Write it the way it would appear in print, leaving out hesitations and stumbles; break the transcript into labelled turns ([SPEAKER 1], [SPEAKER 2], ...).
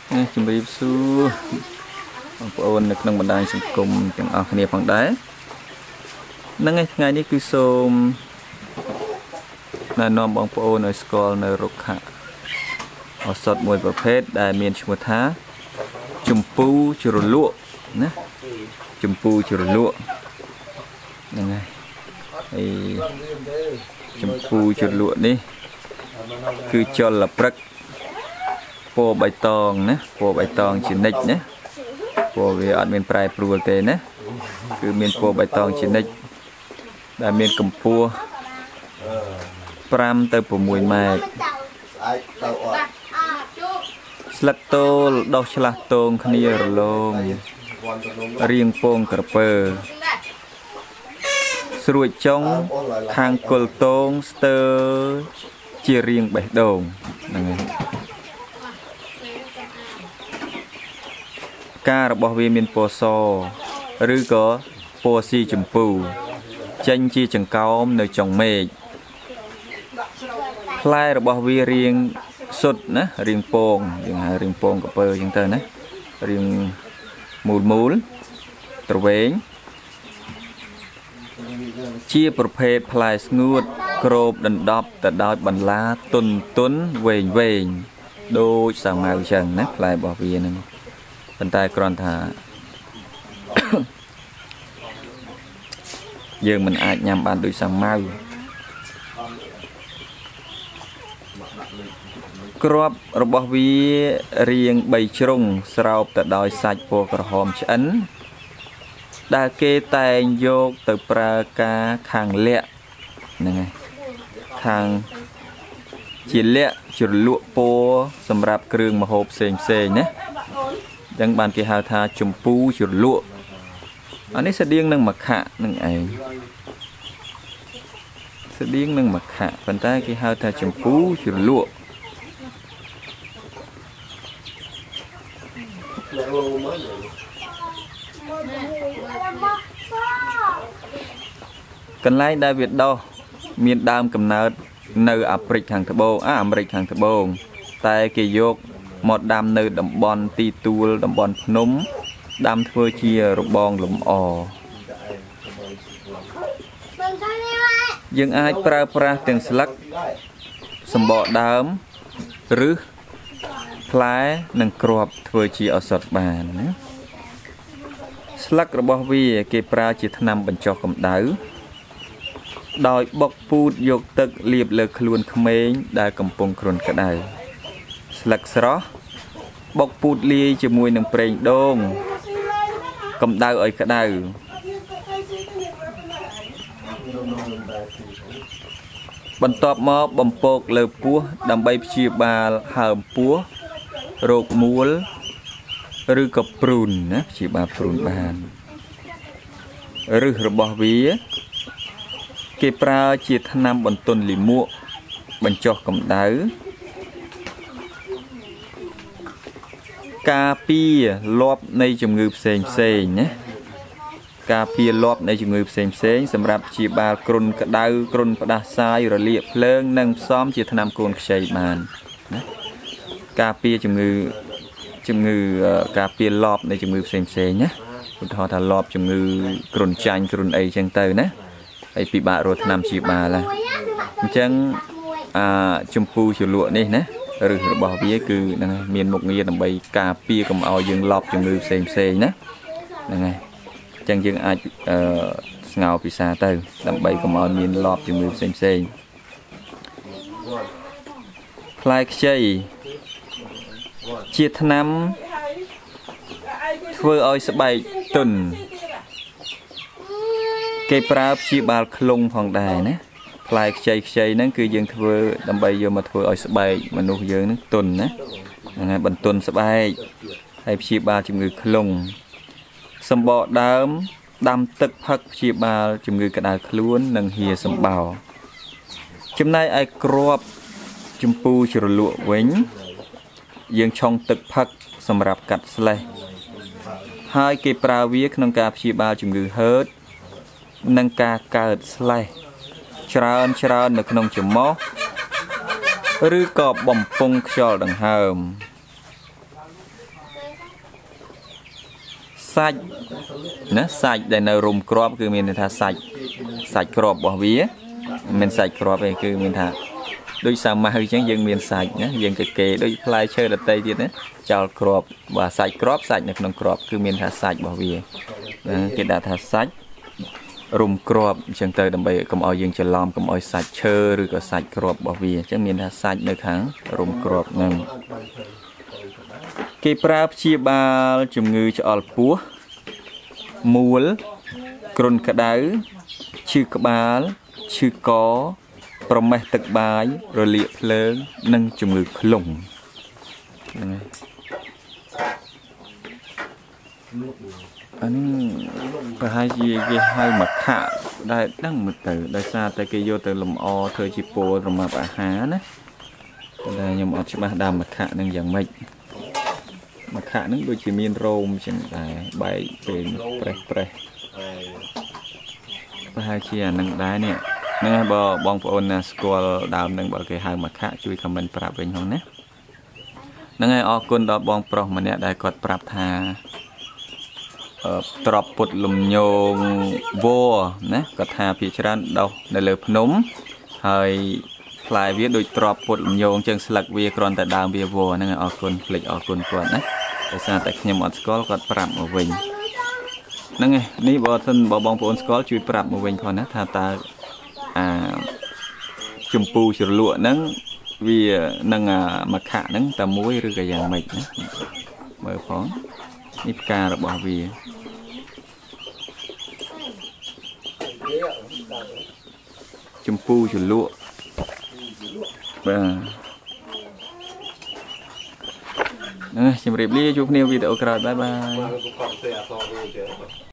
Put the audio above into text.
[SPEAKER 1] ជំរាបសួរបងប្អូននៅក្នុងបណ្ដាញសង្គមទាំងអស់គ្នាផងដែរហ្នឹងឯងថ្ងៃនេះគឺសូមណែនាំបងប្អូនឲ្យស្គាល់នៅរុក្ខឱសថមួយប្រភេទដែលមានឈ្មោះថាជំពូជ្រលក់ណាជំពូជ្រលក់ហ្នឹងហើយហើយជំពូជ្រលក់នេះគឺចលព្រឹកពណ៌បៃតងណាពណ៌បៃតងជានិច្ចណាពណ៌វាអត់មានប្រែប្រួលទេណាគឺមានពណ៌បៃតងជានិច្ចដែលមានកម្ពស់5ទៅ6ម៉ែត្រស្លឹកតូលដុះឆ្លាស់តងគ្នារលោងរៀងពងក្រពើស្រួចចុងខាងគល់តងស្ទើរជារៀងបេះដូងហ្នឹងហើយការរបស់វាមានពណ៌សឬក៏ពណ៌ស៊ីចម្ពូចេញជាចង្កោមនៅចុងមេឃផ្លែរបស់វារាងសុទ្ធណារាងពងយើងហៅរាងពងក្រពើអញ្ចឹងទៅណារាងមូលត្រវែងជាប្រភេទផ្លែស្ងួតក្របដណ្ដប់ទៅដោយបន្លាទុនវែងដូចសាវម៉ាវអញ្ចឹងណាផ្លែរបស់វាហ្នឹងប៉ុន្តែគ្រាន់ថាយើងមិនអាចញ៉ាំបានដូចសាវម៉ាវគ្រាប់របស់វារាង3ជ្រុងស្រោបទៅដោយសាច់ពណ៌ក្រហមឆ្អិនដែលគេតែងយកទៅប្រើការខាងលាក់ហ្នឹងហើយខាងជាលាក់ជ្រលក់ពណ៌សម្រាប់គ្រឿងម្ហូបផ្សេងណាអញ្ចឹងបានគេហៅថាជំពូជ្រលក់អានេះស្តៀងនឹងមខៈនឹងឯងស្តៀងនឹងមខៈប៉ុន្តែគេហៅថាជំពូជ្រលក់កន្លែងដែលវាដុះមានដើមកំណើតនៅអាមេរិកខាងត្បូងតែគេយកមកដាំនៅតំបន់ទីទួលតំបន់ភ្នំដាំធ្វើជារបងលម្អយើងអាចប្រើប្រាស់ទាំងស្លឹកសម្បកដើមឬផ្លែនិងគ្រាប់ធ្វើជាឱសថបានណាស្លឹករបស់វាគេប្រើជាថ្នាំបញ្ចុះកម្ដៅដោយបុកពូតយកទឹកលាបលើខ្លួនក្មេងដែលកំពុងគ្រុនក្ដៅស្លឹកស្រស់បុកពូតលាយជាមួយនឹងប្រេងដូងកម្ដៅឲ្យក្ដៅបន្ទាប់មកបំពកលើពោះដើម្បីព្យាបាលហើមពោះរោគមូលឬក៏ព្រូនណាព្យាបាលព្រូនបានឫសរបស់វាគេប្រើជាថ្នាំបន្ទន់លាមកបញ្ចុះកម្ដៅការពារលាប់នៃជំងឺផ្សេងណាការពារលាប់នៃជំងឺផ្សេងសម្រាប់ព្យាបាលគ្រុនក្ដៅគ្រុនផ្ដាសាយរលាកភ្លើងនិងផ្សំជាថ្នាំកូនខ្ចីបានណាការពារជំងឺការពារលាប់នៃជំងឺផ្សេងណាឧទាហរណ៍ថាលាប់ជំងឺគ្រុនចាញ់គ្រុនអីចឹងទៅណាហើយពិបាករកថ្នាំព្យាបាលណាអញ្ចឹងជំពូជ្រលក់នេះណាឬរបស់វាគឺហ្នឹងមានមុខងារដើម្បីការពារកុំឲ្យយើងលាប់ជំងឺផ្សេងណាហ្នឹងហើយអញ្ចឹងយើងអាចស្ងោរពិសាទៅដើម្បីកុំឲ្យមានលាប់ជំងឺផ្សេងផ្លែខ្ចីជាថ្នាំធ្វើឲ្យស្បែកទន់គេប្រើព្យាបាលខ្លុងផងដែរណាផ្លែខ្ចីហ្នឹងគឺយើងធ្វើដើម្បីយកមកធ្វើឲ្យស្បែកមនុស្សយើងហ្នឹងទន់ណាហ្នឹងហើយបន្ទន់ស្បែកហើយព្យាបាលជំងឺខ្លុងសម្បកដើមដាំទឹកផឹកព្យាបាលជំងឺក្តៅខ្លួននិងហៀសម្បោរចំណែកឯគ្រាប់ជំពូជ្រលក់វិញយើងឆុងទឹកផឹកសម្រាប់កាត់ស្លេះហើយគេប្រើវាក្នុងការព្យាបាលជំងឺហឺតនិងការកើតស្លេះច្រើននៅក្នុងច្រមុះឬក៏បំពង់ខ្យល់ដង្ហើមសាច់ណាសាច់ដែលនៅរុំក្របគឺមានន័យថាសាច់ក្របរបស់វាមិនសាច់ក្របទេគឺមានថាដូចសាម៉ាវអញ្ចឹងយើងមានសាច់ណាយើងគេដូចផ្លែឈើដតៃទៀតណាចោលក្របបាទសាច់ក្របសាច់នៅក្នុងក្របគឺមានថាសាច់របស់វាគេដាក់ថាសាច់រុំក្របអញ្ចឹងទៅដើម្បីកុំឲ្យយើងច្រឡំកុំឲ្យសាច់ឈើឬក៏សាច់ក្របរបស់វាអញ្ចឹងមានថាសាច់នៅខាងរុំក្របហ្នឹងគេប្រើព្យាបាលជំងឺឆ្អល់ពោះមូលគ្រុនក្តៅឈឺក្បាលឈឺកប្រមេះទឹកបាយរលាកភ្លើងនិងជំងឺខ្លុំហ្នឹងហើយអានេះប្រហែលជាគេហៅមកខាក់ដែលដឹងមើលទៅដោយសារតែគេយកទៅលម្អធ្វើជាពណ៌សម្រាប់អាហារណាតែខ្ញុំអត់ច្បាស់ដើមមកខាក់នឹងយ៉ាងម៉េចមកខាក់នឹងដូចជាមានរោមចឹងដែរបែកពេញប្រេះប្រហែលជាអានឹងដែរនេះហ្នឹងហើយបើបងប្អូនណាស្គាល់ដើមនឹងបើគេហៅមកខាក់ជួយខមមិនប្រាប់វិញហ្នឹងណាហ្នឹងហើយអរគុណដល់បងប្រុសម្នាក់ដែលគាត់ប្រាប់ថាទ្របពុតលំញងវัวណាគាត់ថាភាគច្រើនដុះនៅលើភ្នំហើយផ្លែវាដូចទ្របពុតលំញងចឹងស្លឹកវាគ្រាន់តែដើមវាវัวហ្នឹងអរគុណភ្លេចអរគុណគាត់ណាដោយសារតែខ្ញុំអត់ស្គាល់គាត់ប្រាប់មកវិញហ្នឹងឯងនេះបើសិនបើបងប្អូនស្គាល់ជួយប្រាប់មកវិញផងណាថាតើជំពូជ្រលក់ហ្នឹងវានឹងមកខាក់ហ្នឹងតែមួយឬក៏យ៉ាងម៉េចណាមើលផងនេះផ្ការបស់វាជំពូជ្រលក់បាទជម្រាបលាជួបគ្នាវីដេអូក្រោយបាយបាយ